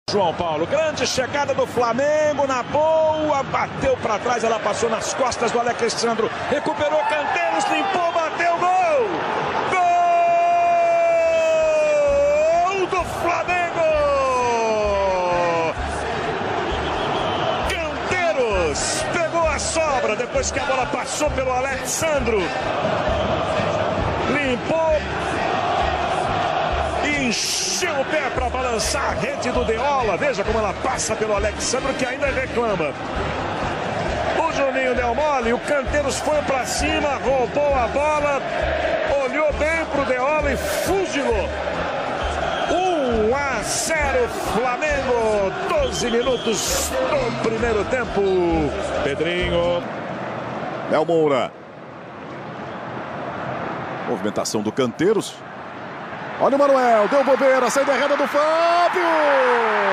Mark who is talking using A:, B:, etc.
A: João Paulo, grande chegada do Flamengo, na boa, bateu para trás, ela passou nas costas do Alexandro, recuperou Canteiros, limpou, bateu, gol! Gol do Flamengo! Canteiros pegou a sobra depois que a bola passou pelo Alexandro, limpou, encheu o pé para balançar a rede do Deola. Veja como ela passa pelo Alexandro, que ainda reclama. O Juninho deu mole, o Canteiros foi para cima, roubou a bola, olhou bem para o Deola e fuzilou. 1-0 Flamengo, 12 minutos do primeiro tempo. Pedrinho.
B: Léo Moura. Movimentação do Canteiros. Olha o Manuel, deu bobeira, saída errada do Fábio!